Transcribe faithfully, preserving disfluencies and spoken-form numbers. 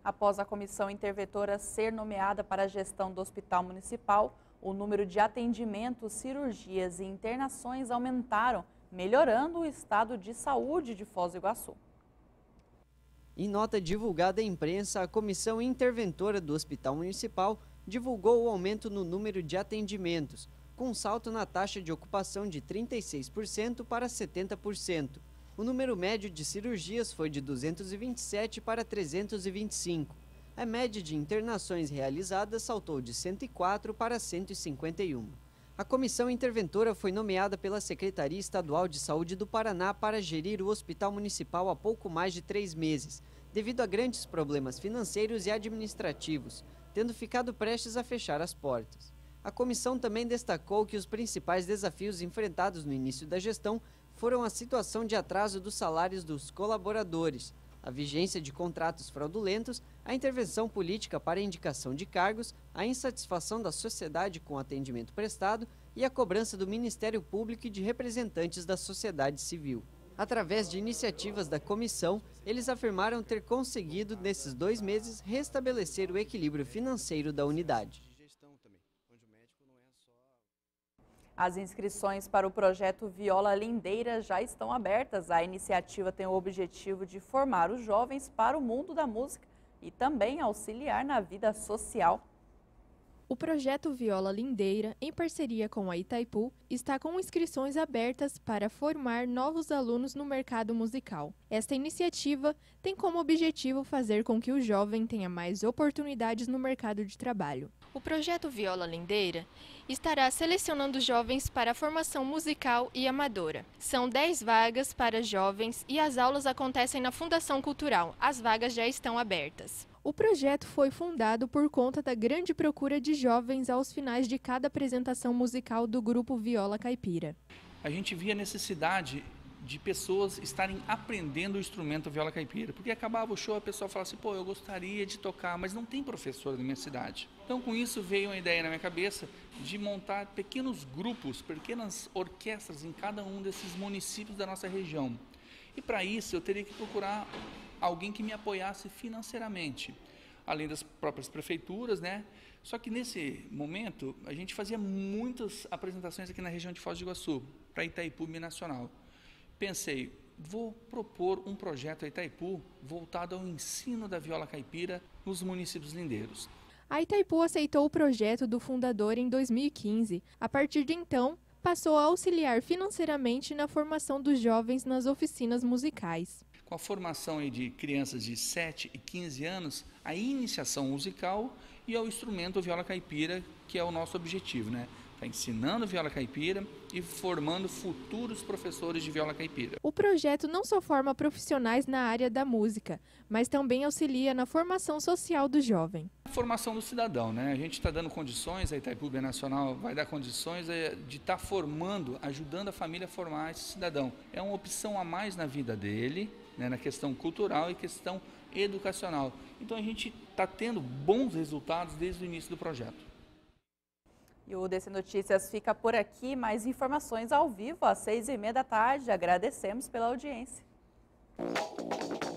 Após a comissão interventora ser nomeada para a gestão do Hospital Municipal, o número de atendimentos, cirurgias e internações aumentaram, melhorando o estado de saúde de Foz do Iguaçu. Em nota divulgada à imprensa, a comissão interventora do Hospital Municipal divulgou o aumento no número de atendimentos, com um salto na taxa de ocupação de trinta e seis por cento para setenta por cento. O número médio de cirurgias foi de duzentos e vinte e sete para trezentos e vinte e cinco. A média de internações realizadas saltou de cento e quatro para cento e cinquenta e um. A comissão interventora foi nomeada pela Secretaria Estadual de Saúde do Paraná para gerir o Hospital Municipal há pouco mais de três meses, devido a grandes problemas financeiros e administrativos, tendo ficado prestes a fechar as portas. A comissão também destacou que os principais desafios enfrentados no início da gestão foram a situação de atraso dos salários dos colaboradores, a vigência de contratos fraudulentos, a intervenção política para indicação de cargos, a insatisfação da sociedade com o atendimento prestado e a cobrança do Ministério Público e de representantes da sociedade civil. Através de iniciativas da comissão, eles afirmaram ter conseguido, nesses dois meses, restabelecer o equilíbrio financeiro da unidade. As inscrições para o projeto Viola Lindeira já estão abertas. A iniciativa tem o objetivo de formar os jovens para o mundo da música e também auxiliar na vida social. O projeto Viola Lindeira, em parceria com a Itaipu, está com inscrições abertas para formar novos alunos no mercado musical. Esta iniciativa tem como objetivo fazer com que o jovem tenha mais oportunidades no mercado de trabalho. O projeto Viola Lindeira estará selecionando jovens para a formação musical e amadora. São dez vagas para jovens e as aulas acontecem na Fundação Cultural. As vagas já estão abertas. O projeto foi fundado por conta da grande procura de jovens aos finais de cada apresentação musical do grupo Viola Caipira. A gente via necessidade de pessoas estarem aprendendo o instrumento viola caipira, porque acabava o show, a pessoa falava assim, pô, eu gostaria de tocar, mas não tem professor na minha cidade. Então, com isso, veio uma ideia na minha cabeça de montar pequenos grupos, pequenas orquestras em cada um desses municípios da nossa região. E para isso, eu teria que procurar alguém que me apoiasse financeiramente, além das próprias prefeituras, né? Só que nesse momento, a gente fazia muitas apresentações aqui na região de Foz do Iguaçu, para Itaipu Binacional. Pensei, vou propor um projeto a Itaipu voltado ao ensino da viola caipira nos municípios lindeiros. A Itaipu aceitou o projeto do fundador em dois mil e quinze. A partir de então, passou a auxiliar financeiramente na formação dos jovens nas oficinas musicais. Com a formação aí de crianças de sete e quinze anos, a iniciação musical e ao instrumento viola caipira, que é o nosso objetivo, né? Está ensinando viola caipira e formando futuros professores de viola caipira. O projeto não só forma profissionais na área da música, mas também auxilia na formação social do jovem. A formação do cidadão, né? A gente está dando condições, a Itaipu Binacional vai dar condições de estar tá formando, ajudando a família a formar esse cidadão. É uma opção a mais na vida dele, né? Na questão cultural e questão educacional. Então a gente está tendo bons resultados desde o início do projeto. E o D C Notícias fica por aqui. Mais informações ao vivo às seis e meia da tarde. Agradecemos pela audiência.